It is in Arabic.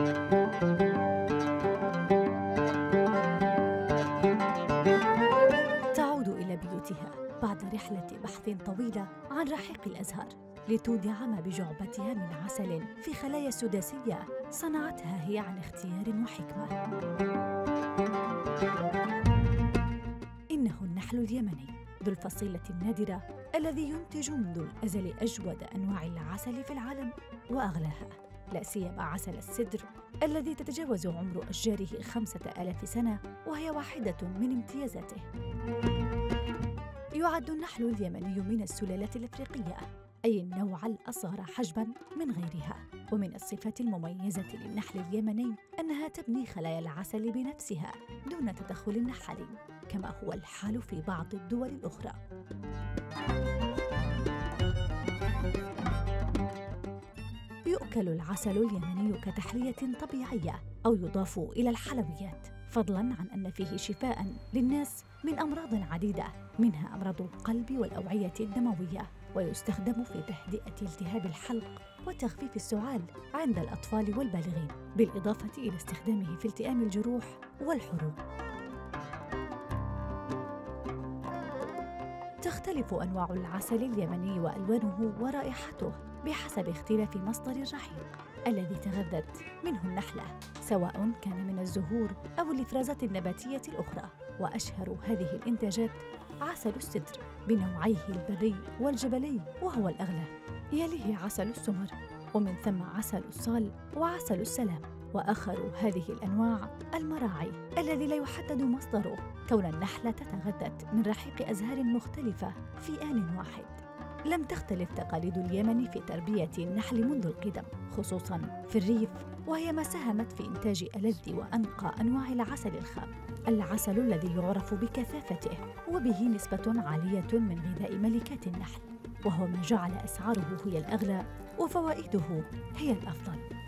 تعود إلى بيوتها بعد رحلة بحث طويلة عن رحيق الأزهار لتودع بجعبتها من عسل في خلايا سداسية صنعتها هي عن اختيار وحكمة. إنه النحل اليمني ذو الفصيلة النادرة الذي ينتج منذ الأزل أجود أنواع العسل في العالم وأغلاها، لا سيما عسل السدر الذي تتجاوز عمر أشجاره 5000 سنة، وهي واحدة من امتيازاته. يعد النحل اليمني من السلالات الأفريقية، أي النوع الأصغر حجماً من غيرها. ومن الصفات المميزة للنحل اليمني أنها تبني خلايا العسل بنفسها دون تدخل النحال، كما هو الحال في بعض الدول الأخرى. يؤكل العسل اليمني كتحلية طبيعية أو يضاف إلى الحلويات، فضلاً عن أن فيه شفاءً للناس من أمراض عديدة، منها أمراض القلب والأوعية الدموية، ويستخدم في تهدئة التهاب الحلق وتخفيف السعال عند الأطفال والبالغين، بالإضافة إلى استخدامه في التئام الجروح والحروق. تختلف أنواع العسل اليمني وألوانه ورائحته بحسب اختلاف مصدر الرحيق الذي تغذت منه النحلة، سواء كان من الزهور أو الإفرازات النباتية الأخرى. وأشهر هذه الإنتاجات عسل السدر بنوعيه البري والجبلي وهو الأغلى، يليه عسل السمر، ومن ثم عسل الصال وعسل السلام. وآخر هذه الأنواع المراعي الذي لا يحدد مصدره، كون النحلة تتغذت من رحيق أزهار مختلفة في آن واحد. لم تختلف تقاليد اليمن في تربية النحل منذ القدم، خصوصاً في الريف، وهي ما ساهمت في إنتاج ألذ وأنقى أنواع العسل الخام، العسل الذي يعرف بكثافته وبه نسبة عالية من غذاء ملكات النحل، وهو ما جعل أسعاره هي الأغلى وفوائده هي الأفضل.